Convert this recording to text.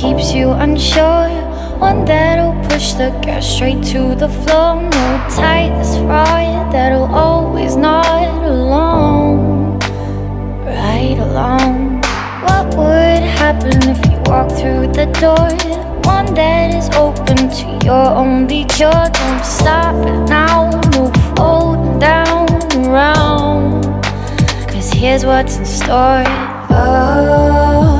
keeps you unsure, one that'll push the gas straight to the floor. No tight this ride that'll always nod along, right along. What would happen if you walk through the door? One that is open to your only cure. Don't stop it now, no floating down around, 'cause here's what's in store. Oh,